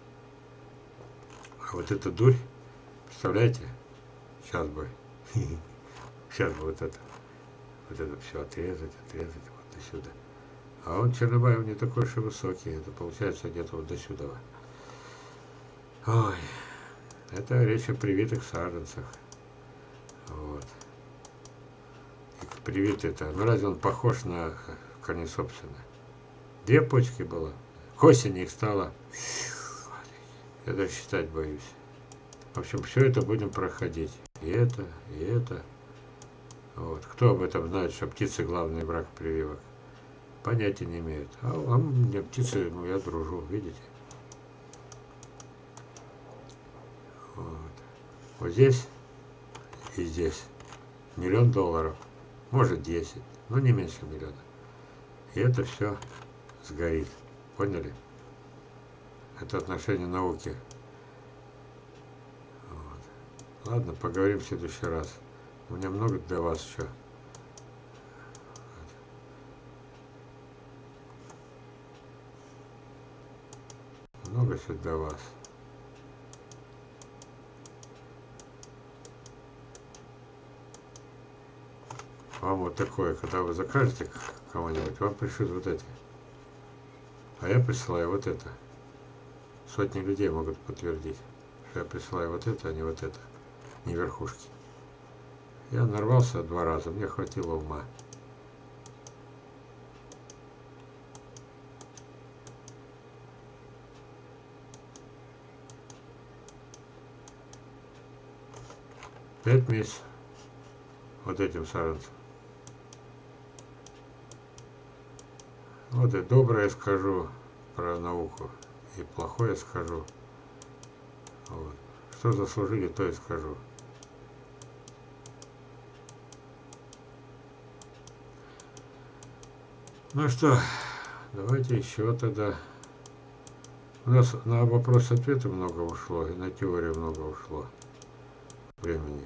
А вот эта дурь, представляете, сейчас бы вот это все отрезать, вот до сюда. А он чернобаев не такой уж и высокий, это получается где-то вот до сюда. Ой, это речь о привитых саженцах. Вот. И привитый-то, ну разве он похож на корнесобственное? 2 почки было. К осени их стало. Я даже считать боюсь. В общем, все это будем проходить. И это. Вот. Кто об этом знает, что птицы главный враг прививок? Понятия не имеют. А мне птицы, ну я дружу, видите? Вот здесь и здесь $1 миллион, может 10, но не меньше миллиона. И это все сгорит. Поняли? Это отношение науки. Вот. Ладно, поговорим в следующий раз. У меня много для вас еще. Много все для вас. Вам вот такое, когда вы закажете кого-нибудь, вам пришлют вот эти. А я присылаю вот это. Сотни людей могут подтвердить, что я присылаю вот это, а не вот это. Не верхушки. Я нарвался 2 раза, мне хватило ума. Пять месяцев вот этим саженцем. Вот и доброе скажу про науку, и плохое скажу. Вот. Что заслужили, то и скажу. Ну что, давайте еще тогда. У нас на вопрос-ответы много ушло, и на теорию много ушло времени.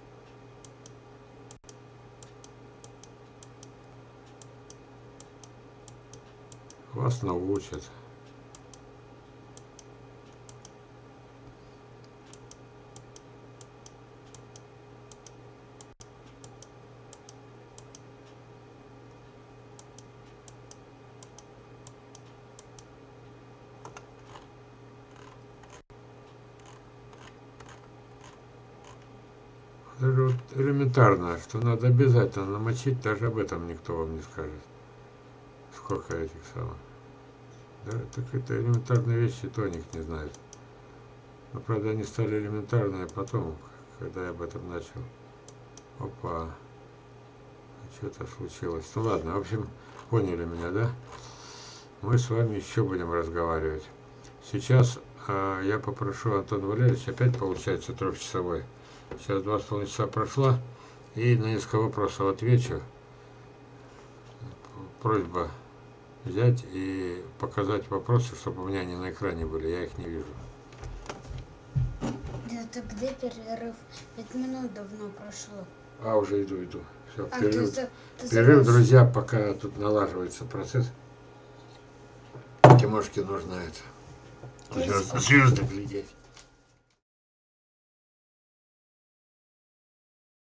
Вас научат. Даже вот элементарно, что надо обязательно намочить, даже об этом никто вам не скажет. Сколько этих самых. Да, так это элементарные вещи, то о них не знают. Но, правда, они стали элементарные потом, когда я об этом начал. Опа. Что-то случилось. Ну ладно, в общем, поняли меня, да? Мы с вами еще будем разговаривать. Сейчас я попрошу Антона Валерьевича, опять получается трехчасовой. Сейчас 2,5 часа прошло, и на несколько вопросов отвечу. Просьба взять и показать вопросы, чтобы у меня они на экране были, я их не вижу. Это где перерыв? 5 минут давно прошло. Уже иду. Все, А, перерыв. ты Перерыв, забыл. друзья, пока тут налаживается процесс. Тимошке нужно это. Ты Звезды глядеть.